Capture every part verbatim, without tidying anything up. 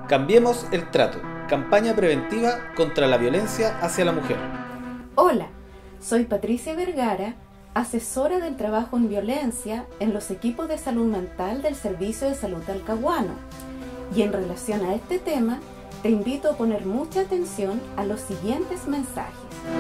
Cambiemos el trato, campaña preventiva contra la violencia hacia la mujer. Hola, soy Patricia Vergara, asesora del trabajo en violencia en los equipos de salud mental del Servicio de Salud Talcahuano. Y en relación a este tema, te invito a poner mucha atención a los siguientes mensajes.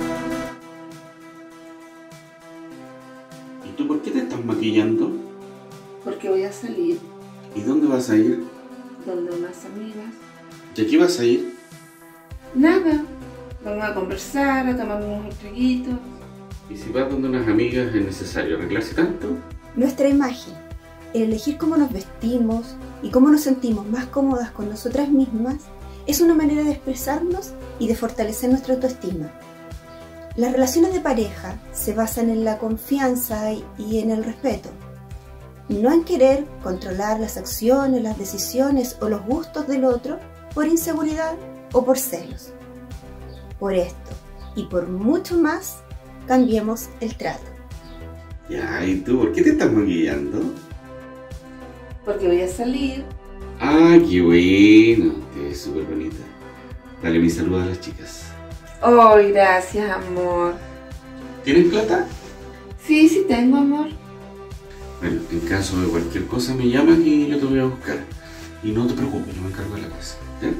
¿Y tú por qué te estás maquillando? Porque voy a salir. ¿Y dónde vas a ir? Donde unas amigas. ¿Y a qué vas a ir? Nada. Vamos a conversar, a tomar unos traguitos. ¿Y si vas donde unas amigas es necesario arreglarse tanto? Nuestra imagen, el elegir cómo nos vestimos y cómo nos sentimos más cómodas con nosotras mismas, es una manera de expresarnos y de fortalecer nuestra autoestima. Las relaciones de pareja se basan en la confianza y en el respeto, no en querer controlar las acciones, las decisiones o los gustos del otro por inseguridad o por celos. Por esto y por mucho más, cambiemos el trato. Ya, ¿y tú por qué te estás maquillando? Porque voy a salir. Ah, qué bueno, te ves súper bonita. Dale mi saludo a las chicas. Oh, gracias, amor. ¿Tienes plata? Sí, sí tengo, amor. Bueno, en caso de cualquier cosa me llamas y yo te voy a buscar. Y no te preocupes, yo me encargo de la casa, ¿ya?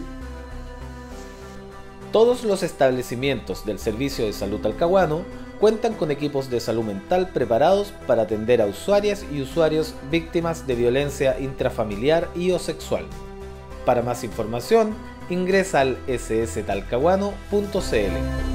Todos los establecimientos del Servicio de Salud Talcahuano cuentan con equipos de salud mental preparados para atender a usuarias y usuarios víctimas de violencia intrafamiliar y o sexual. Para más información, ingresa al ese ese talcahuano punto ce ele.